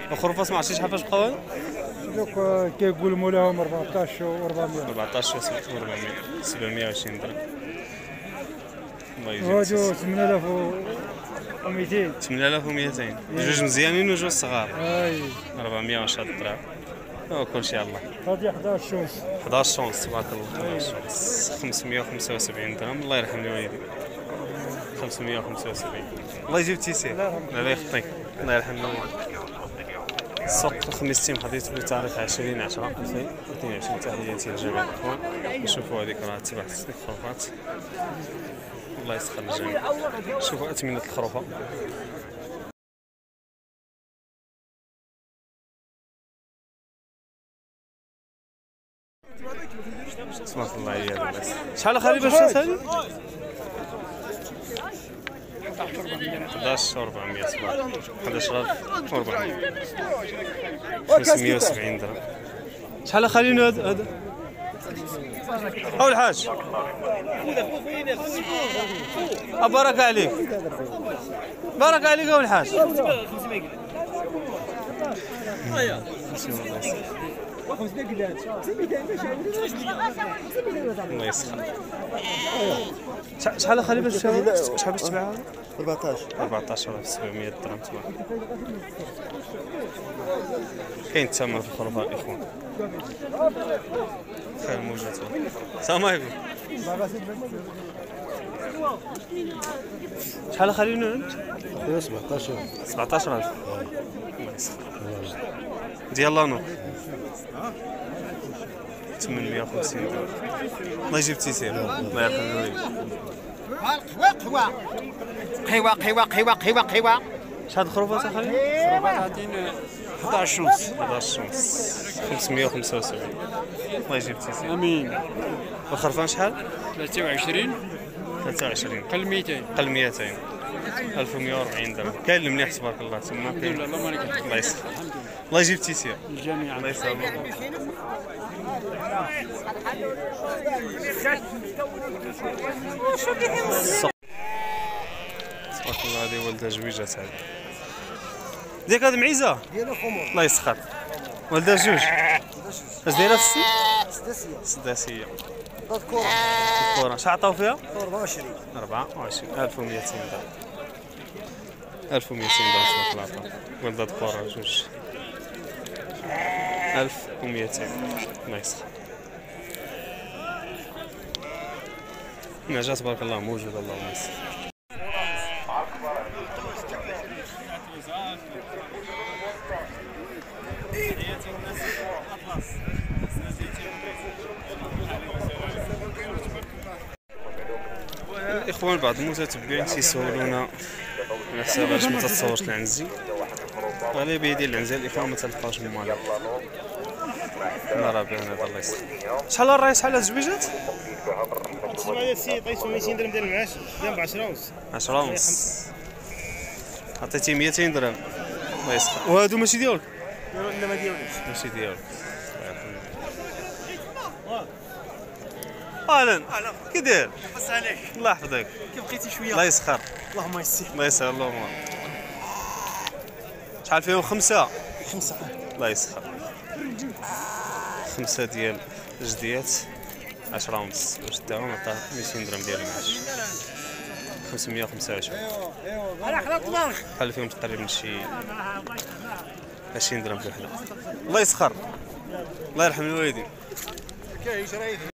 الخروفات ما عرفتيش حفاش بقاو؟ دوك كيقولوا مولاهم 14 و 400. 14 و 400 720 درهم. الله يجزيك. هادو 8200. 8200 جوج مزيانين وجوج صغار. اي 410 درهم. كلشي الله. هادي 11 شونس. 11 شونس تبارك الله. 11 شونس 575 درهم. الله يرحم الوالدين. 575. الله يجيب التيسير. الله يخطيك. الله يرحم الوالدين. السوق الخميس حديث بتاريخ 20/10/2022. تحياتي لجميع الاخوان. نشوفوا هذيك راه تبع الخروفات. الله يسخر الجميع. شوفوا اثمنه الخروفه. تبارك الله عليا لاباس. شحال خالي باش تسالي؟ 11400 تبارك 11400 570 درهم. شحال خالينو هذا؟ أو الحاج بارك عليك. بارك عليك أو الحاج. الله يسخر. شحال خالي باش شحال باش تبيعها؟ 14700 درهم تبارك. كاين الثمن في الخروفه الاخوان. خير موجود. السلام عليكم. شحال خالينو انت؟ 17000. الله يسخر. ديال لانو 850 درهم. الله يجيب التيسير. الله يرحم الوالدين. قهوة. شحال الخروفات اخرين؟ الخروفات عاطين 11 شونس. 11 شونس 575. الله يجيب التيسير. امين. والخرفان شحال؟ 23 قل 200. قل 200 1140 درهم. كاين المليح تبارك الله تما كاين. الله يسخر. الله يجيب التيسير. الجميع الله يسلمك. تبارك الله. هذه ولدها جويجات هذه. ديك هذه معيزه؟ ديالها خمر. الله يسخر. ولدها جوج. اش دايره في السن؟ سداسية. سداسيه. الكورة. الكورة شحال عطاو فيها؟ 24. 24 1200 درهم. 1200 درهم تبارك الله. ولدها الكورة جوج 1200. الله يسخر. النجاة تبارك الله موجودة. اللهم يسر. الاخوان بعض المتتبعين تيسولونا على حساب علاش ما تتصورش العنزي. غالبيه ديال العنزه الاخوان ما تلقاوش ممالك. لا راه باين هذا. الله يسخر. شحال الرايس شحال هاد الزويجات؟ تسمع يا سي طيسو 200 درهم ديال المعاش ديال ب 10 ونص. 10 ونص. عطيتي 200 درهم. الله يسخر. وهادو ماشي ديالك؟ لا ما ديالوش. ماشي ديالك. اهلا. كي داير؟ لاباس عليك؟ الله يحفظك. كيف بقيتي شويه؟ الله يسخر. اللهم يسر. الله يسهل اللهم. شحال فيهم؟ 5. 5. الله يسخر. 5 ديال الجديات 10 ونص. واش داهم عطاه 200 درهم ديال المعاش. 525. على حلال الله. بحال فيهم تقريبا شي 20 درهم في الوحده. الله يسخر. الله يرحم الوالدين.